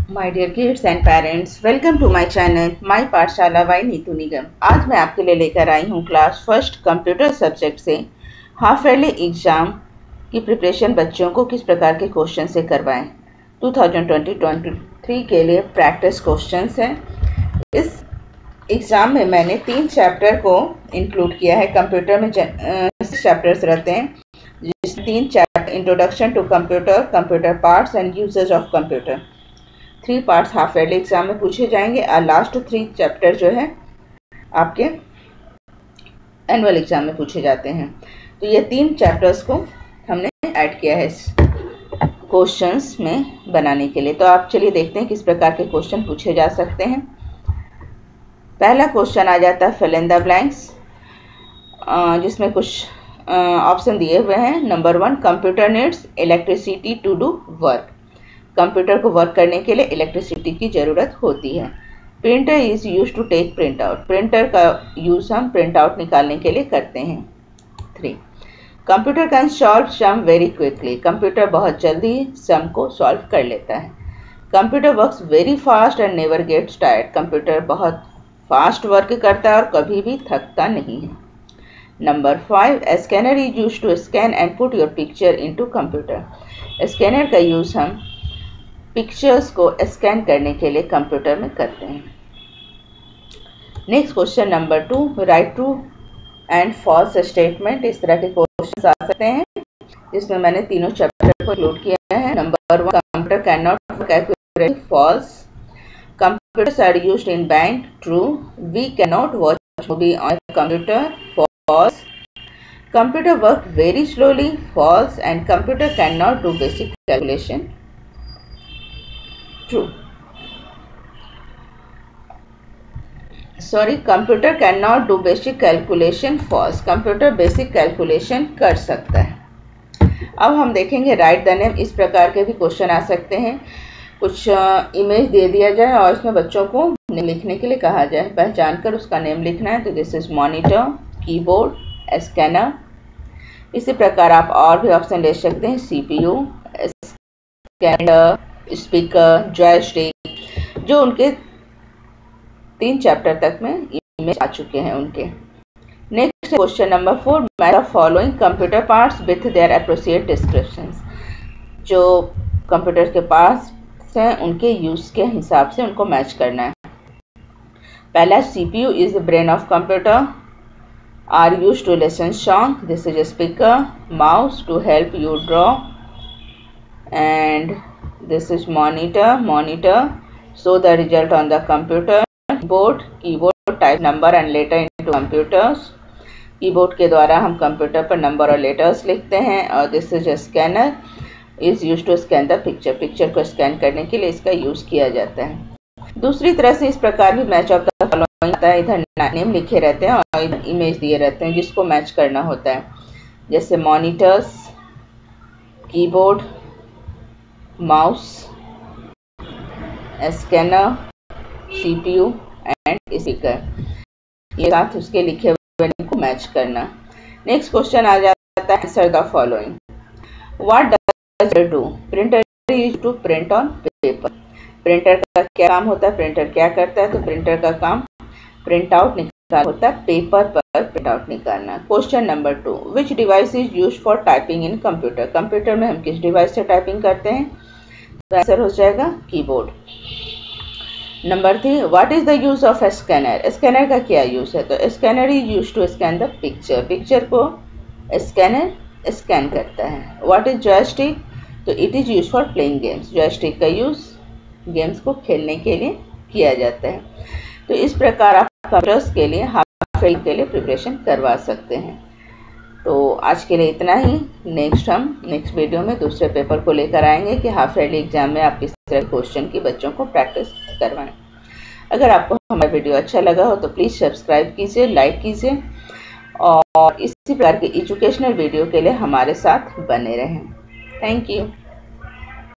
My dear kids and parents, welcome to my channel my Pathshala by Neetu Nigam. आज मैं आपके लिए लेकर आई हूँ क्लास फर्स्ट कंप्यूटर सब्जेक्ट से हाफ ईयरली एग्जाम की प्रिपरेशन बच्चों को किस प्रकार के क्वेश्चन से करवाएं। 2020-23 के लिए प्रैक्टिस क्वेश्चंस हैं। इस एग्ज़ाम में मैंने 3 चैप्टर को इंक्लूड किया है। कंप्यूटर में 6 चैप्टर्स रहते हैं, जिसमें 3 chapter introduction to computer, computer parts and usage of computer. 3 parts half yearly exam में पूछे जाएंगे और लास्ट 3 चैप्टर जो है आपके एनुअल एग्जाम में पूछे जाते हैं। तो ये 3 चैप्टर्स को हमने ऐड किया है इस क्वेश्चंस में बनाने के लिए। तो आप चलिए देखते हैं किस प्रकार के क्वेश्चन पूछे जा सकते हैं। पहला क्वेश्चन आ जाता है फिल इन द ब्लैंक्स, जिसमें कुछ ऑप्शन दिए हुए हैं। Number 1, computer needs electricity to do work. Computer को वर्क करने के लिए इलेक्ट्रिसिटी की ज़रूरत होती है। Printer is use to take print out. Printer का यूज़ हम प्रिंट आउट निकालने के लिए करते हैं। 3, computer can solve sum very quickly. Computer बहुत जल्दी सम को सॉल्व कर लेता है। Computer works very fast and never gets tired. Computer बहुत फास्ट वर्क करता है और कभी भी थकता नहीं है। Number 5, scanner is use to scan and put your picture into computer. Scanner का यूज़ हम पिक्चर्स को स्कैन करने के लिए कंप्यूटर में करते हैं। Next question number 2, write true and false statement. इस तरह के क्वेश्चन आ सकते हैं, जिसमें मैंने तीनों चैप्टर को इंक्लूड किया है। Number 1, computer can not work accurately. False. Computers are used in bank. True. We can not watch movie on computer. False. Computer work very slowly. False. And computer can not do basic calculation. True. Sorry, computer can not do basic calculation. False. Computer basic calculation कर सकता है। अब हम देखेंगे right the name. इस प्रकार के भी क्वेश्चन आ सकते हैं। कुछ इमेज दे दिया जाए और इसमें बच्चों को नेम लिखने के लिए कहा जाए। पहचान कर उसका नेम लिखना है। तो this is monitor, keyboard, scanner. इसी प्रकार आप और भी ऑप्शन ले सकते हैं। सीपीयू, स्कैनर, स्पीकर, जॉयस्टिक, जो उनके 3 चैप्टर तक में इमेज आ चुके हैं उनके। Next question number 4, match the following computer parts with their appropriate descriptions. जो कंप्यूटर के पार्ट्स हैं उनके यूज के हिसाब से उनको मैच करना है। पहला, CPU is the brain of computer, are use to listen song. This is a speaker. Mouse to help you draw. And this is monitor. Monitor show the result on the computer. Keyboard. Keyboard type number and letter into computers. Keyboard के द्वारा हम computer पर number और letters लिखते हैं। और this is a scanner is used to scan the picture. Picture को scan करने के लिए इसका यूज किया जाता है। दूसरी तरह से इस प्रकार भी मैच ऑफ द फॉलोइंग आता है। इधर नेम लिखे रहते हैं और इधर इमेज दिए रहते हैं जिसको मैच करना होता है, जैसे monitors, keyboard, mouse, scanner, CPU and speaker. ये साथ उसके लिखे हुए नेम को मैच करना। नेक्स्ट क्वेश्चन आ जाता है answer the following. What does do? Printer is to print on paper. Printer का क्या काम होता है? प्रिंटर क्या करता है? तो प्रिंटर का काम प्रिंट आउट निकालना होता है, पेपर पर प्रिंट आउट निकालना। Question number 2, which device is use for typing in computer? Computer में हम किस डिवाइस से टाइपिंग करते हैं? तो आंसर हो जाएगा keyboard. Number 3, what is the use of scanner? Scanner का क्या यूज है? तो scanner is use to scan the picture. Picture को स्कैनर स्कैन करता है। What is joystick? तो it is use for playing games. Joystick का यूज गेम्स को खेलने के लिए किया जाता है। तो इस प्रकार आप कंप्यूटर्स के लिए हाफ ईयरली के लिए प्रिपरेशन करवा सकते हैं। तो आज के लिए इतना ही। नेक्स्ट वीडियो में दूसरे पेपर को लेकर आएंगे कि हाफ ईयरली एग्जाम में आप किस तरह क्वेश्चन की बच्चों को प्रैक्टिस करवाएं। अगर आपको हमारा वीडियो अच्छा लगा हो तो प्लीज़ सब्सक्राइब कीजिए, लाइक कीजिए और इसी प्रकार के एजुकेशनल वीडियो के लिए हमारे साथ बने रहें। Thank you.